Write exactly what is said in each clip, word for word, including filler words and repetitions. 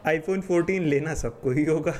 IPhone fourteen लेना सबको ही होगा।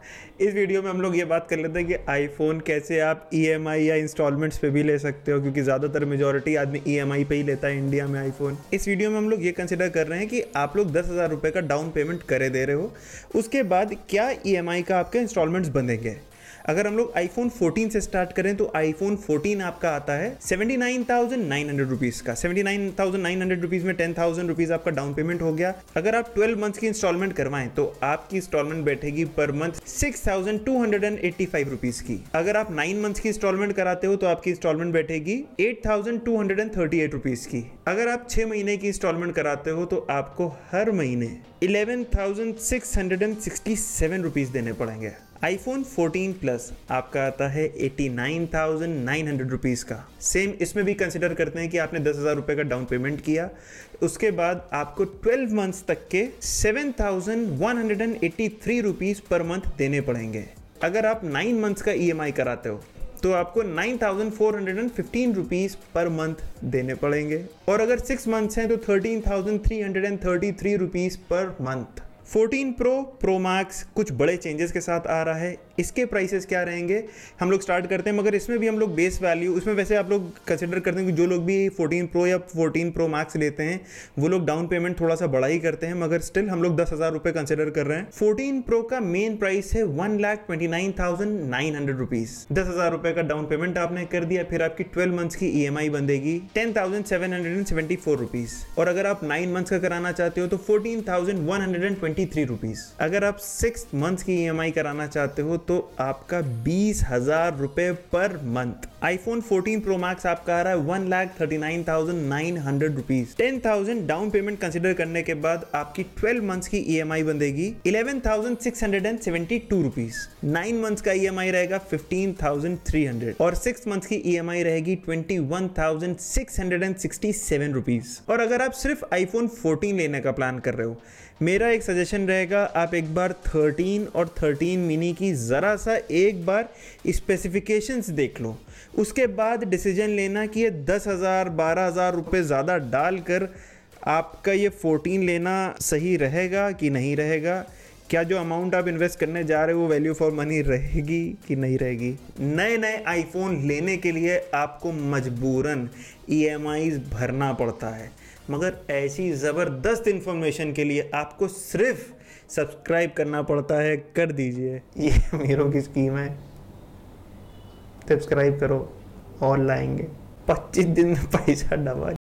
इस वीडियो में हम लोग ये बात कर लेते हैं कि आईफोन कैसे आप ईएमआई या इंस्टॉलमेंट्स पे भी ले सकते हो, क्योंकि ज़्यादातर मेजॉरिटी आदमी ईएमआई पे ही लेता है इंडिया में आईफोन। इस वीडियो में हम लोग ये कंसिडर कर रहे हैं कि आप लोग दस हज़ार रुपये का डाउन पेमेंट करे दे रहे हो, उसके बाद क्या ईएमआई का आपके इंस्टॉलमेंट्स बनेंगे। अगर हम लोग आईफोन फोर्टीन से स्टार्ट करें तो आईफोन फोर्टीन आपका आता है seventy nine thousand nine hundred rupees का। Seventy nine thousand nine hundred rupees में टेन थाउजेंड रुपीज़ आपका डाउन पेमेंट हो गया। अगर आप ट्वेल्व मंथ्स की इंस्टॉलमेंट करवाएं तो आपकी इंस्टॉलमेंट बैठेगी per month six thousand two hundred eighty five rupees की। अगर आप नाइन मंथ्स की इंस्टॉलमेंट कराते हो तो आपकी इंस्टॉलमेंट बैठेगी eight thousand two hundred thirty eight rupees की। अगर आप छः महीने की इंस्टॉलमेंट कराते हो तो आपको हर महीने eleven thousand six hundred sixty seven rupees देने पड़ेंगे। आईफोन फोर्टीन प्लस आपका आता है eighty nine thousand nine hundred rupees का। सेम इसमें भी कंसिडर करते हैं कि आपने दस हज़ार रुपये का डाउन पेमेंट किया, उसके बाद आपको ट्वेल्व मंथ्स तक के seven thousand one hundred eighty three rupees per month देने पड़ेंगे। अगर आप नाइन मंथ्स का ईएमआई कराते हो तो आपको nine thousand four hundred fifteen rupees per month देने पड़ेंगे, और अगर सिक्स मंथ्स हैं तो thirteen thousand three hundred thirty three rupees per month. Fourteen pro pro max कुछ बड़े चेंजेस के साथ आ रहा है। इसके प्राइसेस क्या रहेंगे हम लोग स्टार्ट करते हैं, मगर इसमें भी हम लोग बेस वैल्यू, उसमें वैसे आप लोग कंसिडर करते हैं कि जो लोग भी फोर्टीन प्रो या फोर्टीन प्रो मैक्स लेते हैं वो लोग डाउन पेमेंट थोड़ा सा बड़ा ही करते हैं, मगर स्टिल हम लोग दस हज़ार रुपये कंसिडर कर रहे हैं। फोर्टीन प्रो का मेन प्राइस है one lakh twenty nine thousand nine hundred rupees. दस हज़ार रुपये का डाउन पेमेंट आपने कर दिया, फिर आपकी ट्वेल्व मंथ्स की ई एम आई बंदेगी ten thousand seven hundred seventy four rupees, और अगर आप नाइन मंथ्स का कराना चाहते हो तो fourteen thousand one hundred twenty three rupees. अगर आप सिक्स मंथ्स की ईएमआई कराना चाहते हो तो आपका बीस हजार रुपए per month. IPhone fourteen pro max आपका आ रहा है one lakh thirty nine thousand nine hundred rupees. Ten thousand down payment consider करने के बाद आपकी ट्वेल्व मंथ्स की ईएमआई बंदेगी eleven thousand six hundred seventy two rupees. Nine months का ईएमआई रहेगा फिफ्टीन थाउजेंड थ्री हंड्रेड, और सिक्स मंथ्स की ईएमआई रहेगी twenty one thousand six hundred sixty seven rupees. और अगर आप सिर्फ आईफोन फोर्टीन लेने का प्लान कर रहे हो, मेरा एक सजेशन रहेगा आप एक बार थर्टीन और थर्टीन मिनी की ज़रा सा एक बार स्पेसिफिकेशंस देख लो, उसके बाद डिसीजन लेना कि ये दस हज़ार बारह हज़ार रुपये ज़्यादा डालकर आपका ये फोर्टीन लेना सही रहेगा कि नहीं रहेगा। क्या जो अमाउंट आप इन्वेस्ट करने जा रहे हो वो वैल्यू फॉर मनी रहेगी कि नहीं रहेगी। नए नए आईफोन लेने के लिए आपको मजबूरन ईएमआईज़ भरना पड़ता है, मगर ऐसी ज़बरदस्त इन्फॉर्मेशन के लिए आपको सिर्फ सब्सक्राइब करना पड़ता है। कर दीजिए, ये अमीरों की स्कीम है। सब्सक्राइब करो और लाएंगे पच्चीस दिन में पैसा डबल।